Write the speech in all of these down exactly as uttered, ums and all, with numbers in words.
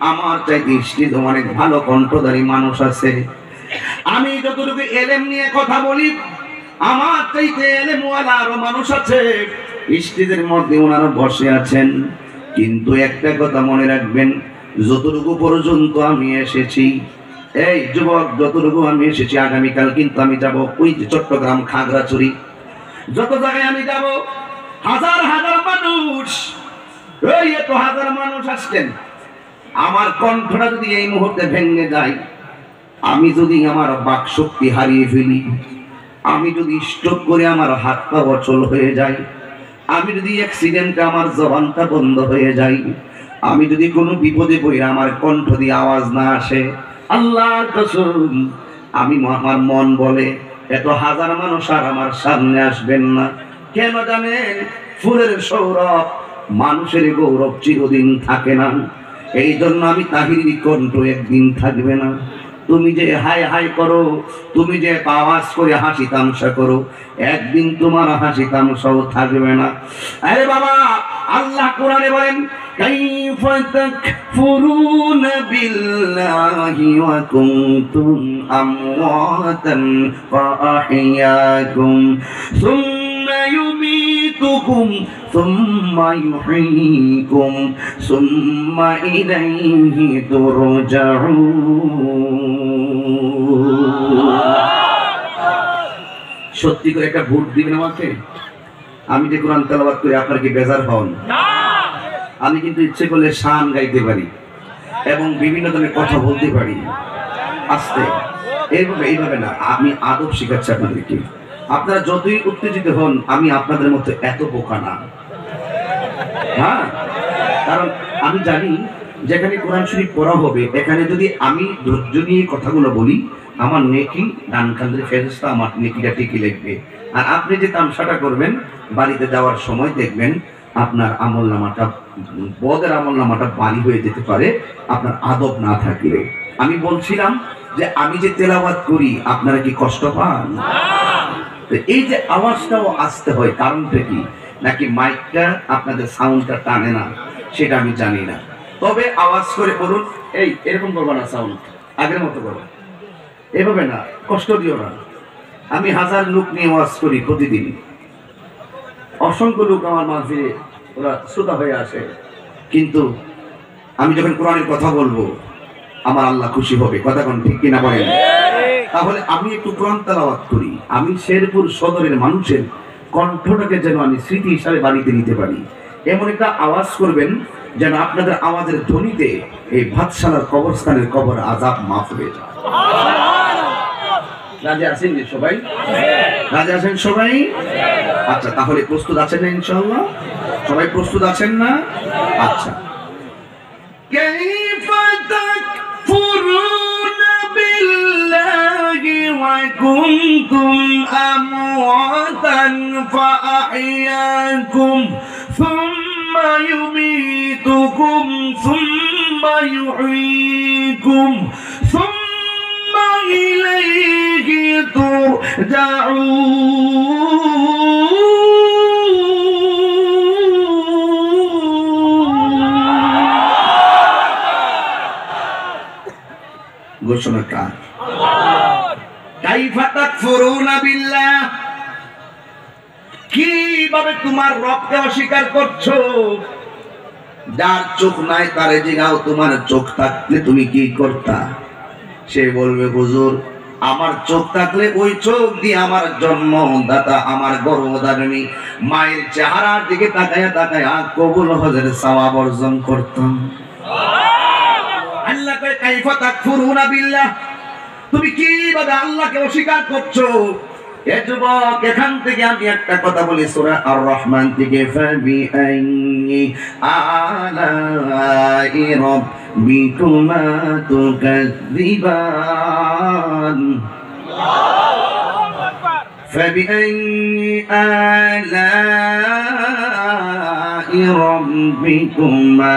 আমার চাইতে স্টেজে অনেক ভালো কণ্ঠধারী মানুষ আছে। আমি যতটুকু এলেম নিয়ে কথা বলি, আমার চাইতে এলেমওয়ালা আরো মানুষ আছে, স্টেজের মধ্যে ওনারা বসে আছেন। কিন্তু একটা কথা মনে রাখবেন, যতটুকু পর্যন্ত আমি এসেছি, এই যুবক, যতটুকু আমি এসেছি, আগামীকাল কিন্তু আমি যাব ওই যে চট্টগ্রাম খাগড়াছড়ি, যত জায়গায় আমি যাব, হাজার হাজার মানুষ, ওই এত হাজার মানুষ আসছেন। আমার কণ্ঠটা যদি এই মুহূর্তে ভেঙে যায়, আমি যদি আমার বাক শক্তি হারিয়ে ফেলি, আমি যদি স্ট্রোক করে আমার হাত পা অচল হয়ে যায়, আমি যদি অ্যাক্সিডেন্টে আমার জবানটা বন্ধ হয়ে যায়, আমি যদি কোনো বিপদে পড়ি আমার কণ্ঠ দিয়ে আওয়াজ না আসে, আল্লাহর কসম, আমি আমার মন বলে এত হাজার মানুষ আর আমার সামনে আসবেন না। কেন জানেন? ফুলের সৌরভ, মানুষের গৌরব চিরদিন থাকে না। এই জন্য আমি তাহিরি কণ্ঠ একদিন থাকবে না। তুমি যে হাই হাই করো, তুমি যে আওয়াজ করে হাসি তামসা করো, একদিন তোমার হাসি তামসাও থাকবে না। আরে বাবা, আল্লাহ কোরআনে বলেন, কাইফা তাকফুরুনা বিল্লাহি ওয়া কুনতুম আমওয়াতান ফাআহইয়াকুম সুম্মা ইউমীতুকুম সুম্মা ইউহয়ীকুম সুম্মা ইলাইহি তুরজাউন। সত্যি করে একটা ভোট দিবেন আমাকে? আমি যে কোরআন তেলাওয়াত করি আপনার কি বেজার হন? আমি কিন্তু ইচ্ছে করলে শান গাইতে পারি এবং বিভিন্ন ধরনের কথা বলতে পারি আস্তে, এইভাবে এইভাবে না, আমি আদব শিখাচ্ছি আপনাদেরকে। আপনারা যতই উত্তেজিত হন, আমি আপনাদের মতো এত বোকা না। হ্যাঁ, কারণ আমি জানি যেখানে কোরআন শরীফ পড়া হবে, এখানে যদি আমি ধৈর্য নিয়ে কথাগুলো বলি, আমার নেকি ডান কাঁধের ফেরেশতা আমার নেকিটা টিকে লিখবে। আর আপনি যে তামসাটা করবেন, বাড়িতে যাওয়ার সময় দেখবেন আপনার আমল নামাটা, বদের আমল নামাটা বাড়ি হয়ে যেতে পারে আপনার আদব না থাকলে। আমি বলছিলাম যে আমি যে তেলাওয়াত করি, আপনারা কি কষ্ট পান? এই যে আওয়াজটাও আসতে হয়, কারণটা কি? নাকি মাইকটা আপনাদের সাউন্ডটা টানে না, সেটা আমি জানি না। তবে আওয়াজ করে বলুন, এই এরকম করবো না, সাউন্ড আগের মতো করো, এভাবে না, কষ্ট দিও না। আমি হাজার লোক নিয়ে ওয়াজ করি প্রতিদিন, অসংখ্য লোক আমার মাঝে ওরা শ্রোতা হয়ে আসে, কিন্তু আমি যখন কোরআনের কথা বলবো আমার আল্লাহ খুশি হবে। কথা কোন ঠিক কিনা বলেন? তাহলে আমি একটু কোরআন তেলাওয়াত করি, আমি শেরপুর সদরের মানুষের কণ্ঠটাকে যেন আমি স্মৃতি হিসাবে বাড়িতে নিতে পারি, এমন একটা আওয়াজ করবেন যেন আপনাদের আওয়াজের ধ্বনিতে এই ভাতশালার কবরস্থানের কবর আযাব মাফ হয়ে যায়। রাজি আছেন সবাই? রাজি আছেন সবাই? আচ্ছা, তাহলে প্রস্তুত আছেন না ইনশাআল্লাহ? সবাই প্রস্তুত আছেন না? আচ্ছা। কাইফা তাকফুরুনা বিল্লাহি ওয়া কুনতুম আমওয়াতান ফাআহইয়াকুম সুম্মা ইউমীতুকুম সুম্মা ইউহয়ীকুম সুম্মা ইলাইহি তুরজাউন। ঘোষণা কার? কাইফা তাকফুরুনা বিল্লাহ, কিভাবে তোমার রবকে অস্বীকার করছো? যার চোখ নাই তারে জিগাও, তোমার চোখ থাকলে তুমি কি করতা? সে বলবে, হুজুর আমার চোখ থাকলে ওই চোখ দিয়ে আমার জন্মদাতা, আমার গর্ভধারিণী মায়ের চেহারার দিকে তাকায়া তাকায়া কবুল হজের সওয়াব অর্জন করতাম। আল্লাহ কয় কাইফা তাকফুরুনা বিল্লাহ, তুমি কিভাবে আল্লাহকে অস্বীকার করছো? এ যুবক, এখান থেকে আমি একটা কথা বলি, সূরা আর রহমান থেকে, ফাবিআইয়ি আলাই রাব্বিকুমা তুকাযযিবান। ফাবিআইয়ি আলাই রাব্বিকুমা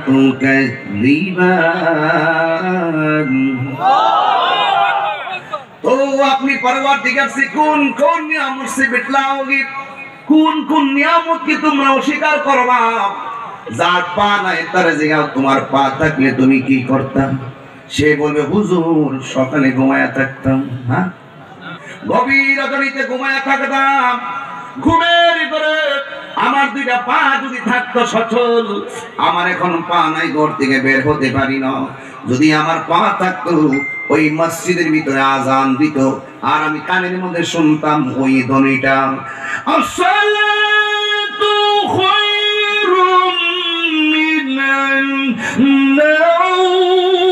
তুকাযযিবান। তো আপনি পরওয়ারদিগার से কোন কোন নিয়ামত से बिटलाओगे, কোন কোন নিয়ামত কি তোমরা অস্বীকার করবা? যার পা নাই তারে জিগাও তোমার পা থাকলে তুমি কি করতাম? সে বলবে হুজুর সকালে ঘুমায়া থাকতাম। হ্যাঁ, গভীর রাতে ঘুমায়া থাকতাম, ঘুমের ভিতরে আমার দুইটা পা যদি থাকতো সচল, আমার এখন পা নাই, ঘর থেকে বের হতে পারি না। যদি আমার পা থাকতো ওই মসজিদের ভিতরে আজান দিত আর আমি কানের মধ্যে শুনতাম ওই ধ্বনিটা, আসসালাতু খায়রুম মিনান নাওম।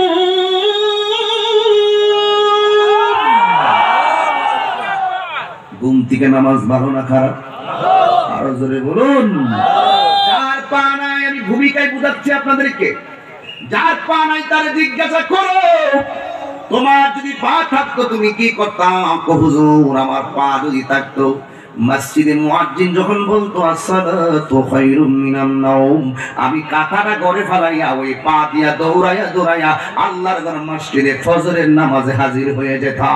ঘুম থেকে নামাজ ভালো না খারাপ? আরো জোরে বলুন। যার পা নাই, আমি ভূমিকায় বুঝাচ্ছি আপনাদেরকে, যার পা নাই তার জিজ্ঞাসা করো তোমার যদি পা থাকতো তুমি কি করতাম? হুজুর আমার পা যদি থাকতো, মসজিদে মুয়াজ্জিন যখন বলতো আসসালাতু খায়রুম মিনান নাওম, আমি কাঁথাটা ঘরে ফেলাইয়া ওই পা দিয়া দৌড়াইয়া দৌড়াইয়া আল্লাহর ঘর মসজিদে ফজরের নামাজে হাজির হয়ে যেতাম।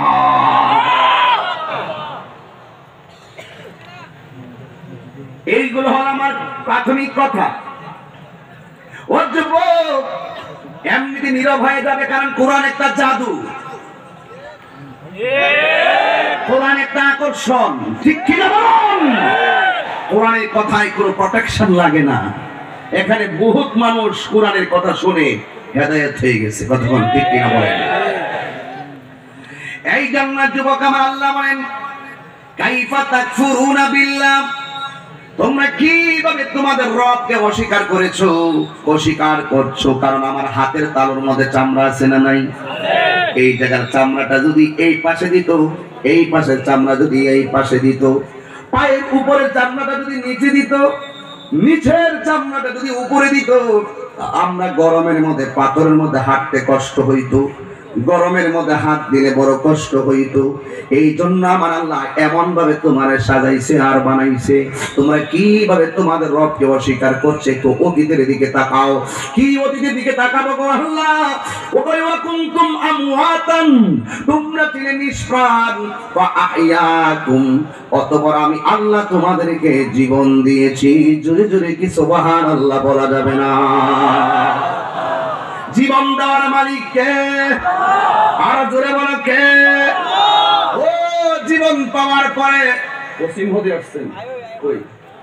এইগুলো হল আমার প্রাথমিক কথা। ও যুবক, এমনিতে নীরব হয়ে যাবে, কারণ কোরআন একটা জাদু, কোরআন একটা আকর্ষণ, ঠিক কিনা বলুন? কোরআনের কথায় কোনো প্রোটেকশন লাগে না। এখানে বহুত মানুষ কোরআনের কথা শুনে হেদায়েত হয়ে গেছে, কতক্ষণ ঠিক কিনা বলেন? এই জন্য যুবক আমার আল্লাহ বলেন কাইফা তাকফুরুনা বিল্লাহ, তোমরা কিভাবে তোমাদের রবকে অস্বীকার করেছো, অস্বীকার করছো? কারণ আমার হাতের তালুর মধ্যে চামড়া আছে না নাই? এই জায়গার চামড়াটা যদি এই পাশে দিত, এই পাশের চামড়া যদি এই পাশে দিত, পায়ের উপরের চামড়াটা যদি নিচে দিত, নিচের চামড়াটা যদি উপরে দিত, আমরা গরমের মধ্যে পাথরের মধ্যে হাঁটতে কষ্ট হইতো, গরমের মধ্যে হাত দিলে বড় কষ্ট হইতো। এই জন্য আমার আল্লাহ এমন ভাবে তোমারে সাজাইছে আর বানাইছে। তোমরা কিভাবে তোমাদের রবকে অস্বীকার করছে? তো অতীতের দিকে তাকাও। কি অতীতের দিকে তাকাবো গো আল্লাহ? ওয়া কুনতুম আমওয়াতান, তোমরা ছিলে নিষ্প্রাণ, ওয়া আহইয়াকুম, অতঃপর আমি আল্লাহ তোমাদেরকে জীবন দিয়েছি। জোরে জোরে কি সুবহানাল্লাহ বলা যাবে না? জীবন দেওয়ার মালিক কে? আর জোরে বলো কে? ও জীবন পাওয়ার পরে ওসিম হতে আসছেন কই?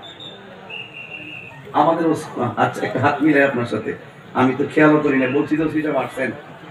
আমাদের আচ্ছা একটা হাত মিলে আপনার সাথে, আমি তো খেয়াল করি না, বলছি তো সিটা আসছেন।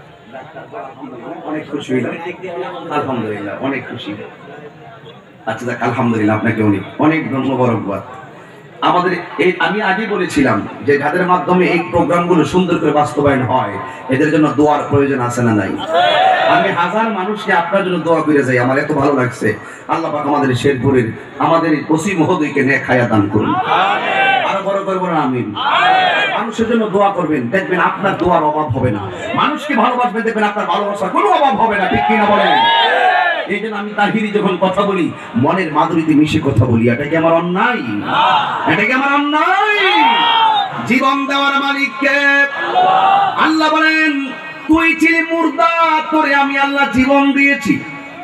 অনেক খুশি হইলাম, আলহামদুলিল্লাহ অনেক খুশি। আচ্ছা যাক আলহামদুলিল্লাহ, আপনাকে অনেক অনেক ধন্যবাদ। আমাদের এই আমি আগে বলেছিলাম যে যাদের মাধ্যমে এই প্রোগ্রামগুলো সুন্দর করে বাস্তবায়ন হয়, এদের জন্য দোয়ার প্রয়োজন আছে না নাই? আমি হাজার মানুষকে আপনার জন্য দোয়া করে যাই, আমার এত ভালো লাগছে। আল্লাহ পাক আমাদের শেরপুরের আমাদের ওসি মহোদয়কে নেক হায়াত দান করুন, আরো বড় করে বলেন আমিন। মানুষের জন্য দোয়া করবেন, দেখবেন আপনার দোয়ার অভাব হবে না। মানুষকে ভালোবাসবেন, দেখবেন আপনার ভালোবাসার কোনো অভাব হবে না, ঠিক কিনা বলেন? এই জন্য আমি তাহিরি যখন কথা বলি মনের মাধুরীতে মিশে কথা বলি। এটা কি আমার অন্যায়? এটা কি আমার অন্যায়? জীবন দেওয়ার মালিক কে? আল্লাহ বলেন তুই ছিলি মুর্দা, তোরে আমি আল্লাহ জীবন দিয়েছি।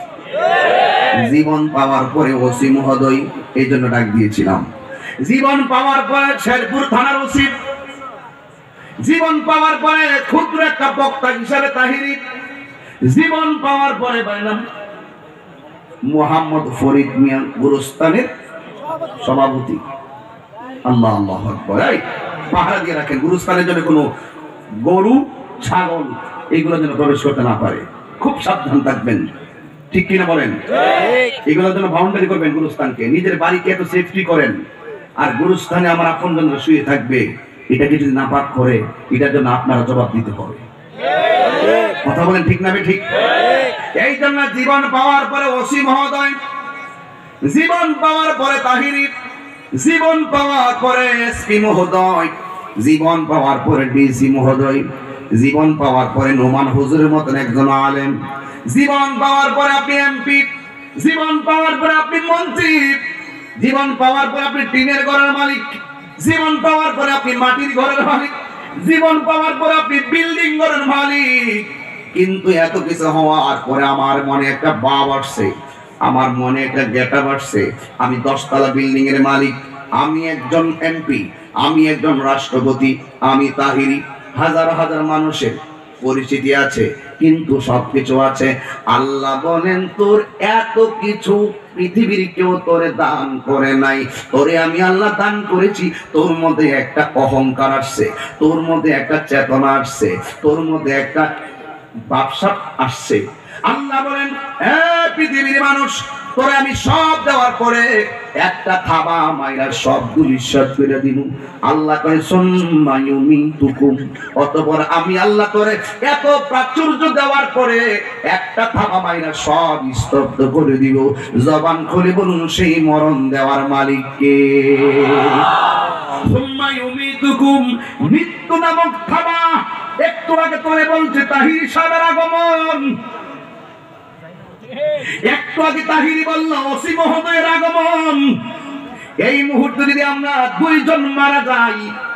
জীবন পাওয়ার পরে ওসি মহোদয় এই জন্য ডাক দিয়েছিলাম। জীবন পাওয়ার পরে শেরপুর থানার ওসি, জীবন পাওয়ার পরে ক্ষুদ্র একটা বক্তা হিসাবে তাহিরি, জীবন পাওয়ার পরে বললাম মোহাম্মদ ফরিদ মিয়া গুরুস্তানের সভাপতি। আল্লাহ আল্লাহু আকবার। এই পাহারা দিয়ে রাখেন, গুরুস্তানের জন্য কোনো গরু ছাগল এগুলো যেন প্রবেশ করতে না পারে, খুব সাবধান থাকবেন, ঠিক কিনা বলেন? এগুলোর জন্য বাউন্ডারি করবেন গুরুস্তানকে, নিজের বাড়িকে একটু সেফটি করেন। আর গুরুস্থানে আমার আপনজনরা শুয়ে থাকবে, এটাকে যদি না পাক করে এটার জন্য আপনারা জবাব দিতে হবে। কথা বলেন ঠিক না ঠিক? এই জন্য জীবন পাওয়ার পরে ওসি মহোদয়, জীবন পাওয়ার পরে তাহিরি, জীবন পাওয়ার পরে এসপি মহোদয়, জীবন পাওয়ার পরে ডিসি মহোদয়, জীবন পাওয়ার পরে নোমান হুজুরের মতন একজন আলেম, জীবন পাওয়ার পরে আপনি এমপি, জীবন পাওয়ার পরে আপনি মন্ত্রী, জীবন পাওয়ার পরে আপনি টিনের ঘরের মালিক, জীবন পাওয়ার পরে আপনি মাটির ঘরের মালিক, জীবন পাওয়ার পরে আপনি বিল্ডিং ঘরের মালিক। কিন্তু এত কিছু হওয়ার পরে আমার মনে একটা ভাব আসছে, আমার মনে একটা গেটআপ আসছে, আমি দশতলা বিল্ডিং এর মালিক, আমি একজন এমপি, আমি একজন রাষ্ট্রপতি, আমি তাহিরি, হাজার হাজার মানুষের পরিচিতি আছে, কিন্তু সবকিছু আছে। আল্লাহ বলেন তোর এত কিছু পৃথিবীর কেউ তোরে দান করে নাই, তোরে আমি আল্লাহ দান করেছি। তোর মধ্যে একটা অহংকার আসছে, তোর মধ্যে একটা চেতনা আসছে, তোর মধ্যে একটা ব্যবসা আসছে। আল্লাহ বলেন এ পৃথিবীর মানুষ, তোরে আমি সব দেওয়ার পরে একটা থাবা মাইরা সবগুলি শেষ করে দিনু। আল্লাহ কয় সুম্মা ইউমিতুকুম, অতঃপর আমি আল্লাহ তোরে এত প্রাচুর্য দেওয়ার পরে একটা থাবা মাইরা সব স্তব্ধ করে দিব। জবান খুলে বলুন সেই মরণ দেওয়ার মালিক কে? সুম্মা ইউমিতুকুম, মৃত্যু নামক থাবা। একটু আগে তোরে বলছে তাহির সাহেবের আগমন, একটু আগে তাহিরি বলল ওসি মহোদয়ের আগমন। এই মুহূর্তে যদি আমরা দুইজন মারা যাই,